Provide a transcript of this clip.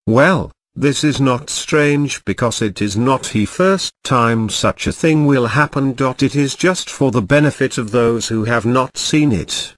Well, this is not strange because it is not the first time such a thing will happen. It is just for the benefit of those who have not seen it.